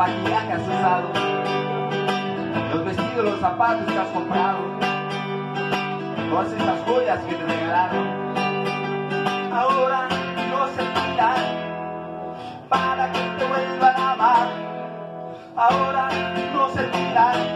maquillaje has usado, los vestidos, los zapatos que has comprado, todas esas joyas que te regalaron, ahora no servirán para que te vuelvan a amar. Ahora no servirán